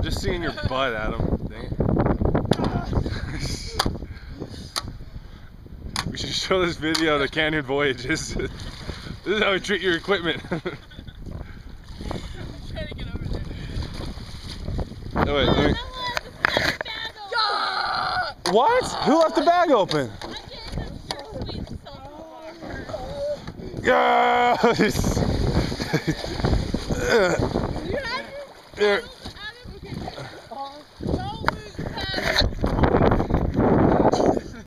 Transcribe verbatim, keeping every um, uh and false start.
just seeing your butt, Adam. Dang it. We should show this video to Canyon Voyages. This is how we treat your equipment. I'm trying to get over there. Oh, wait, let me... Yeah! What? Who left the bag open? I did. Yes! You have it? Here.